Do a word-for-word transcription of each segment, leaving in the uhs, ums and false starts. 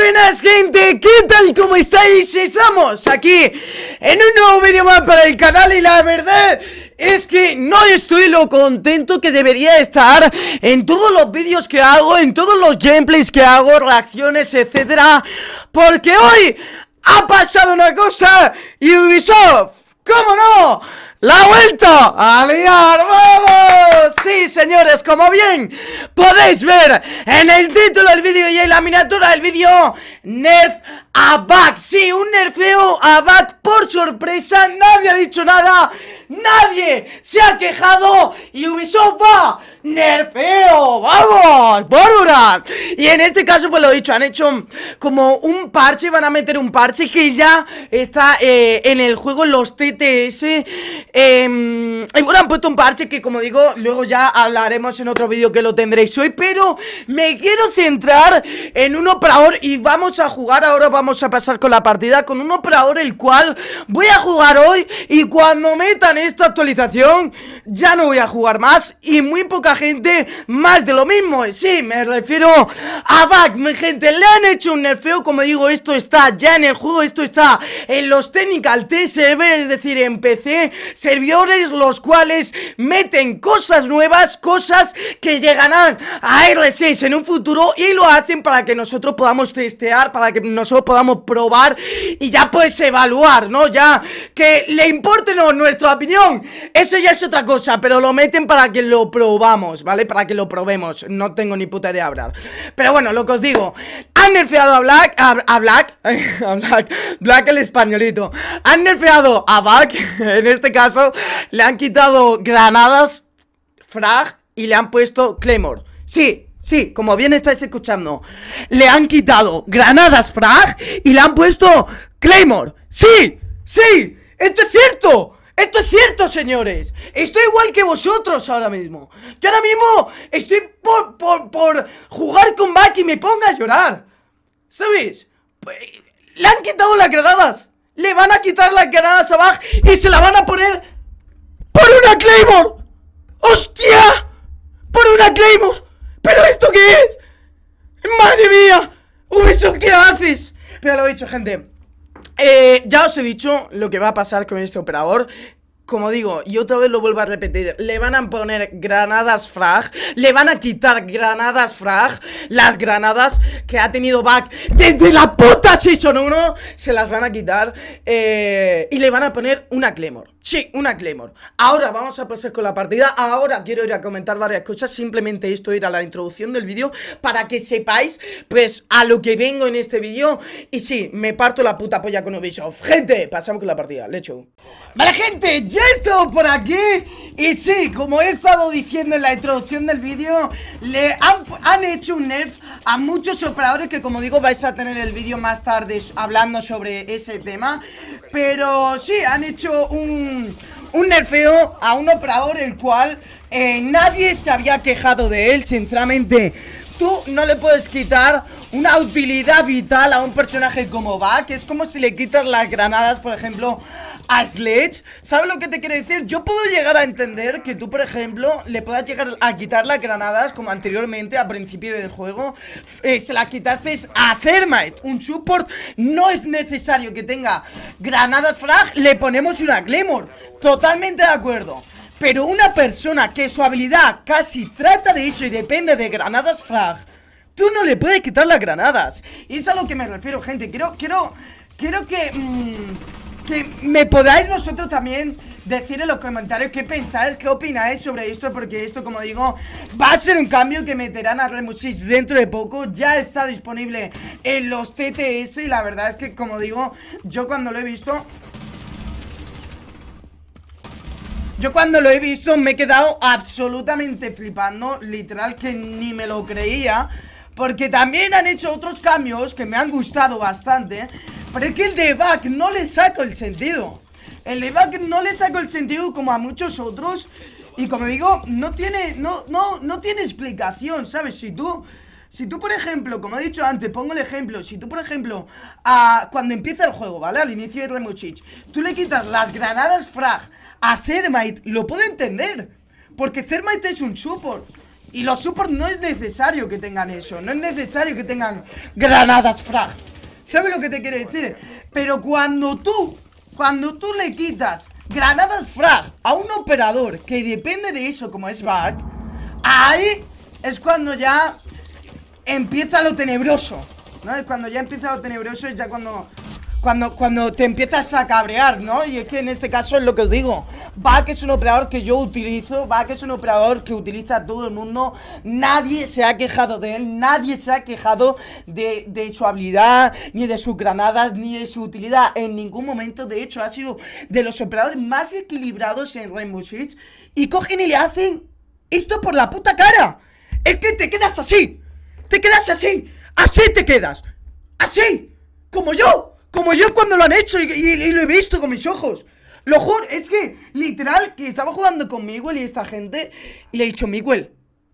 Buenas gente, ¿qué tal? ¿Cómo estáis? Estamos aquí en un nuevo vídeo más para el canal y la verdad es que no estoy lo contento que debería estar en todos los vídeos que hago, en todos los gameplays que hago, reacciones, etcétera, porque hoy ha pasado una cosa y Ubisoft, ¿cómo no? ¡La vuelta a liar! ¡Vamos! Sí, señores, como bien podéis ver en el título del vídeo y en la miniatura del vídeo, nerf a Bug. Sí, un nerfeo a Bug por sorpresa. Nadie ha dicho nada, nadie se ha quejado y Ubisoft va nerfeo, vamos, Borurat. Y en este caso pues lo he dicho, han hecho como un parche, van a meter un parche que ya está eh, en el juego, los T T S. eh, Y bueno, han puesto un parche que, como digo, luego ya hablaremos en otro vídeo que lo tendréis hoy. Pero me quiero centrar en un operador y vamos a jugar ahora, vamos a pasar con la partida con un operador el cual voy a jugar hoy. Y cuando metan esta actualización ya no voy a jugar más y muy poca gente más de lo mismo. Sí, me refiero a Bug, mi gente. Le han hecho un nerfeo, como digo, esto está ya en el juego, esto está en los Technical Test Servers, es decir, en P C, servidores los cuales meten cosas nuevas, cosas que llegarán a R seis en un futuro y lo hacen para que nosotros podamos testear, para que nosotros podamos probar y ya pues evaluar, ¿no? Ya que le importe no nuestra opinión, eso ya es otra cosa, pero lo meten para que lo probamos, ¿vale? Para que lo probemos, no tengo ni puta idea de hablar. Pero bueno, lo que os digo, han nerfeado a Black, a, a Black, a Black, Black el españolito. Han nerfeado a Bug, en este caso, le han quitado granadas, frag y le han puesto Claymore. Sí, sí, como bien estáis escuchando, le han quitado granadas, frag y le han puesto Claymore. Sí, sí, esto es cierto. Esto es cierto, señores. Estoy igual que vosotros ahora mismo. Yo ahora mismo estoy por, por, por jugar con Bug y me ponga a llorar, ¿sabéis? Le han quitado las granadas. Le van a quitar las granadas a Bug y se la van a poner por una Claymore. ¡Hostia! Por una Claymore. ¿Pero esto qué es? ¡Madre mía! Ubisoft, ¿qué haces? Pero lo he dicho, gente. Eh, ya os he dicho lo que va a pasar con este operador. Como digo, y otra vez lo vuelvo a repetir, le van a poner granadas frag, le van a quitar granadas frag, las granadas que ha tenido Bug desde la puta Season uno, se las van a quitar eh, y le van a poner una Claymore. Sí, una Claymore. Ahora vamos a pasar con la partida. Ahora quiero ir a comentar varias cosas. Simplemente esto, ir a la introducción del vídeo para que sepáis, pues, a lo que vengo en este vídeo. Y sí, me parto la puta polla con Ubisoft. Gente, pasamos con la partida, let's go. Vale, gente, ya he estado por aquí. Y sí, como he estado diciendo en la introducción del vídeo, le han, han hecho un nerf a muchos operadores que, como digo, vais a tener el vídeo más tarde hablando sobre ese tema. Pero sí, han hecho un, un nerfeo a un operador el cual eh, nadie se había quejado de él, sinceramente. Tú no le puedes quitar una utilidad vital a un personaje como Bug, que es como si le quitas las granadas, por ejemplo, a Sledge. ¿Sabes lo que te quiero decir? Yo puedo llegar a entender que tú, por ejemplo, le puedas llegar a quitar las granadas, como anteriormente, al principio del juego, eh, se las quitaste a Thermite, un support. No es necesario que tenga granadas frag, le ponemos una Claymore. Totalmente de acuerdo. Pero una persona que su habilidad casi trata de eso y depende de granadas frag, tú no le puedes quitar las granadas. Y es a lo que me refiero, gente. Quiero, quiero, quiero que... Mmm, que me podáis vosotros también decir en los comentarios qué pensáis, qué opináis sobre esto, porque esto, como digo, va a ser un cambio que meterán a Rainbow Six dentro de poco. Ya está disponible en los T T S y la verdad es que, como digo, yo cuando lo he visto Yo cuando lo he visto me he quedado absolutamente flipando, literal que ni me lo creía. Porque también han hecho otros cambios que me han gustado bastante, pero es que el de Bug no le saco el sentido. El de Bug no le saco el sentido como a muchos otros. Y como digo, no tiene, no, no, no tiene explicación, ¿sabes? Si tú, si tú por ejemplo, como he dicho antes, pongo el ejemplo. Si tú por ejemplo, a, cuando empieza el juego, ¿vale? Al inicio de Rainbow Six, tú le quitas las granadas frag a Thermite, lo puedo entender, porque Thermite es un support. Y los supports no es necesario que tengan eso. No es necesario que tengan granadas frag. ¿Sabes lo que te quiero decir? Pero cuando tú, cuando tú le quitas granadas frag a un operador que depende de eso, como es Bug, ahí es cuando ya empieza lo tenebroso, ¿no? Es cuando ya empieza lo tenebroso, es ya cuando... Cuando, cuando te empiezas a cabrear, ¿no? Y es que en este caso es lo que os digo. Bug es un operador que yo utilizo. Bug es un operador que utiliza todo el mundo. Nadie se ha quejado de él. Nadie se ha quejado de, de su habilidad, ni de sus granadas, ni de su utilidad en ningún momento. De hecho, ha sido de los operadores más equilibrados en Rainbow Six. Y cogen y le hacen esto por la puta cara. Es que te quedas así. Te quedas así. Así te quedas. Así. Como yo. Como yo cuando lo han hecho y, y, y lo he visto con mis ojos. Lo juro, es que literal que estaba jugando con Miguel y esta gente y le he dicho, Miguel,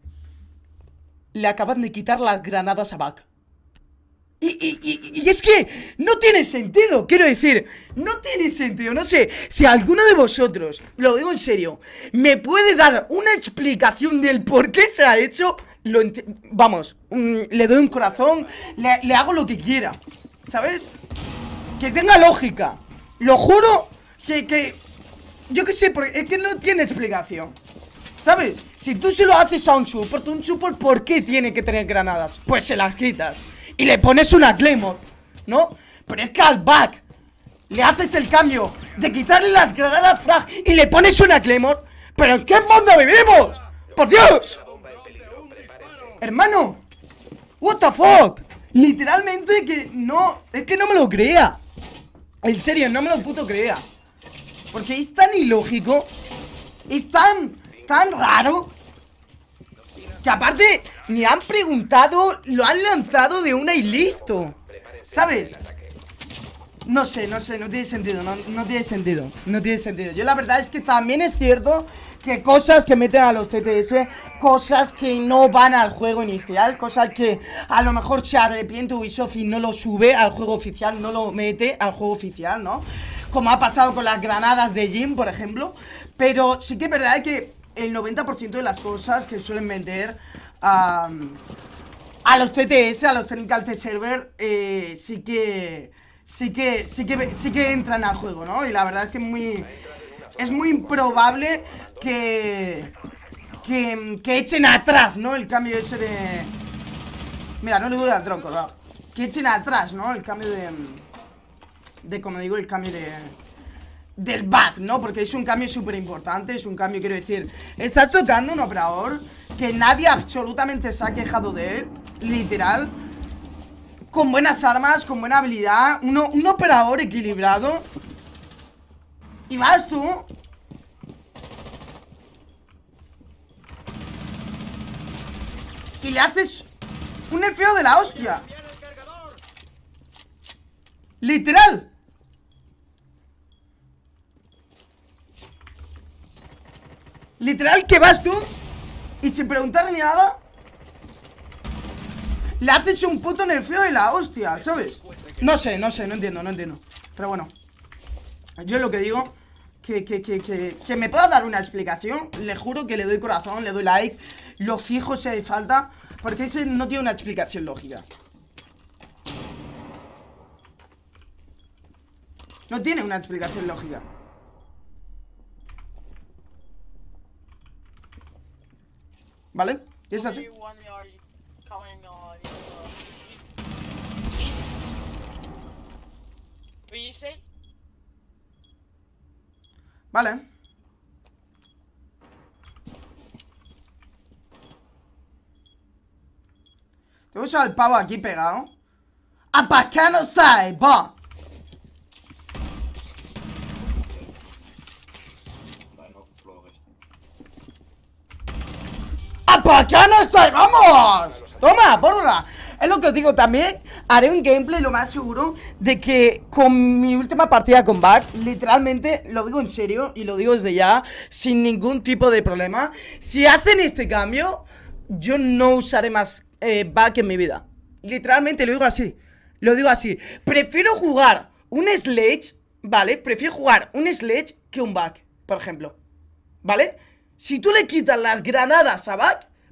le acaban de quitar las granadas a Bug. Y, y, y, y es que no tiene sentido, quiero decir, no tiene sentido. No sé, si alguno de vosotros, lo digo en serio, me puede dar una explicación del por qué se ha hecho, lo vamos, mm, le doy un corazón, le, le hago lo que quiera, ¿sabes? Que tenga lógica. Lo juro que, que yo qué sé, porque es que no tiene explicación, ¿sabes? Si tú se lo haces a un support, un support, ¿por qué tiene que tener granadas? Pues se las quitas y le pones una Claymore, ¿no? Pero es que al Bug le haces el cambio de quitarle las granadas frag y le pones una Claymore. ¿Pero en qué mundo vivimos? ¡Por Dios! Hermano, what the fuck. Literalmente que no, es que no me lo creía. En serio, no me lo puto creía. Porque es tan ilógico. Es tan, tan raro. Que aparte, ni han preguntado. Lo han lanzado de una y listo. ¿Sabes? No sé, no sé, no tiene sentido. No, no tiene sentido, no tiene sentido. Yo la verdad es que también es cierto que cosas que meten a los T T S, cosas que no van al juego inicial, cosas que a lo mejor se arrepiente Ubisoft y no lo sube al juego oficial, no lo mete al juego oficial, ¿no? Como ha pasado con las granadas de Jim, por ejemplo. Pero sí que es verdad que el noventa por ciento de las cosas que suelen meter a, a los T T S, a los Technical Test Server, eh, sí que... Sí que, sí que, sí que entran al juego, ¿no? Y la verdad es que es muy, es muy improbable que, que, que echen atrás, ¿no? El cambio ese de... Mira, no le voy a dar tronco, ¿no? Que echen atrás, ¿no? El cambio de... De, como digo, el cambio de... Del Bug, ¿no? Porque es un cambio súper importante. Es un cambio, quiero decir, estás tocando un operador que nadie absolutamente se ha quejado de él, literal, con buenas armas, con buena habilidad, uno, un operador equilibrado. Y vas tú y le haces un nerfeo de la hostia. Literal. Literal que vas tú y sin preguntar ni nada le haces un puto nerfeo de la hostia, ¿sabes? No sé, no sé, no entiendo, no entiendo. Pero bueno, yo lo que digo, que, que, que, que, que me pueda dar una explicación. Le juro que le doy corazón, le doy like, lo fijo si hay falta, porque ese no tiene una explicación lógica. No tiene una explicación lógica. ¿Vale? Es así. Vale. Tenemos al pavo aquí pegado. ¡Apa que no sai! ¡Va! ¡Apa que no sai! ¡Vamos! ¡Toma, porra! Es lo que os digo, también haré un gameplay lo más seguro de que con mi última partida con Bug, literalmente, lo digo en serio y lo digo desde ya, sin ningún tipo de problema. Si hacen este cambio, yo no usaré más eh, Bug en mi vida. Literalmente lo digo así, lo digo así. Prefiero jugar un Sledge, ¿vale? Prefiero jugar un Sledge que un Bug, por ejemplo, ¿vale? Si tú le quitas las granadas a Bug,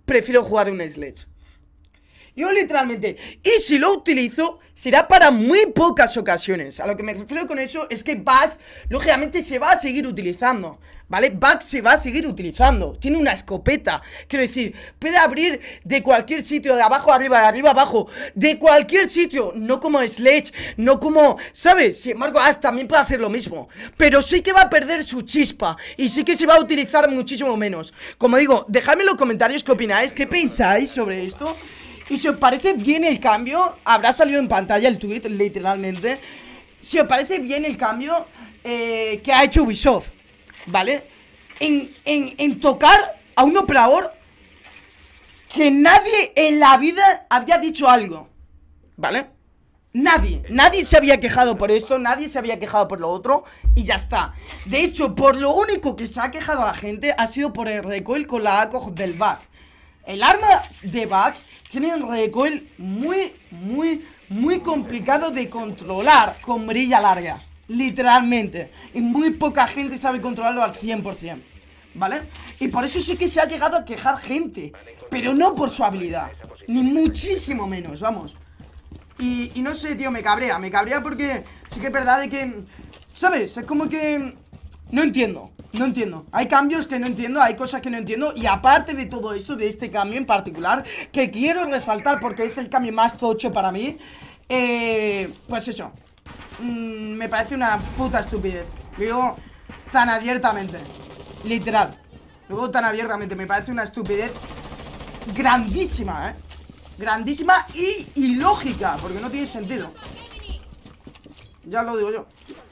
prefiero jugar un Sledge. Yo literalmente, y si lo utilizo, será para muy pocas ocasiones. A lo que me refiero con eso es que Bug, lógicamente, se va a seguir utilizando, ¿vale? Bug se va a seguir utilizando. Tiene una escopeta, quiero decir, puede abrir de cualquier sitio, de abajo a arriba, de arriba a abajo, de cualquier sitio, no como Sledge, no como, ¿sabes? Sin embargo, Ash también puede hacer lo mismo, pero sí que va a perder su chispa y sí que se va a utilizar muchísimo menos. Como digo, dejadme en los comentarios qué opináis, qué pensáis sobre esto. Y si os parece bien el cambio, habrá salido en pantalla el tweet, literalmente. Si os parece bien el cambio eh, que ha hecho Ubisoft, ¿vale? En, en, en tocar a un operador que nadie en la vida había dicho algo, ¿vale? Nadie, nadie se había quejado por esto, nadie se había quejado por lo otro y ya está. De hecho, por lo único que se ha quejado a la gente ha sido por el recoil con la A C O G del Bug. El arma de Bug tiene un recoil muy, muy, muy complicado de controlar con mirilla larga, literalmente. Y muy poca gente sabe controlarlo al cien por cien, ¿vale? Y por eso sí que se ha llegado a quejar gente, pero no por su habilidad, ni muchísimo menos, vamos. Y, y no sé, tío, me cabrea, me cabrea porque sí que es verdad de que, ¿sabes? Es como que no entiendo. No entiendo, hay cambios que no entiendo, hay cosas que no entiendo. Y aparte de todo esto, de este cambio en particular, que quiero resaltar porque es el cambio más tocho para mí, eh, pues eso, mmm, me parece una puta estupidez. Lo digo tan abiertamente, literal. Lo digo tan abiertamente, me parece una estupidez grandísima, eh grandísima y ilógica, porque no tiene sentido. Ya lo digo yo.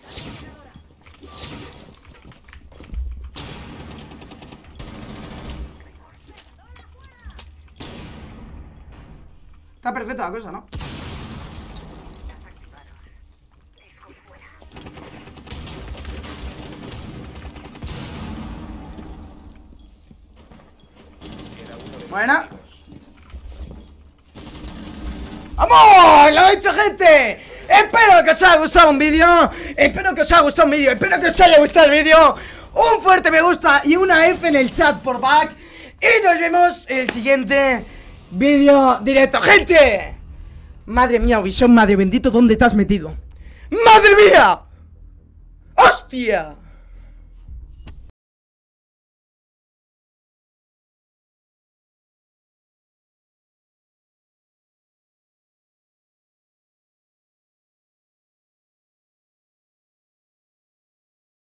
Está perfecta la cosa, ¿no? Buena. ¡Vamos! ¡Lo he hecho, gente! Espero que os haya gustado un vídeo. Espero que os haya gustado un vídeo. Espero que os haya gustado el vídeo. Un fuerte me gusta y una F en el chat por Bug. Y nos vemos en el siguiente vídeo directo, gente. Madre mía, Ubisoft, madre bendito, ¿dónde te has metido? ¡Madre mía! ¡Hostia!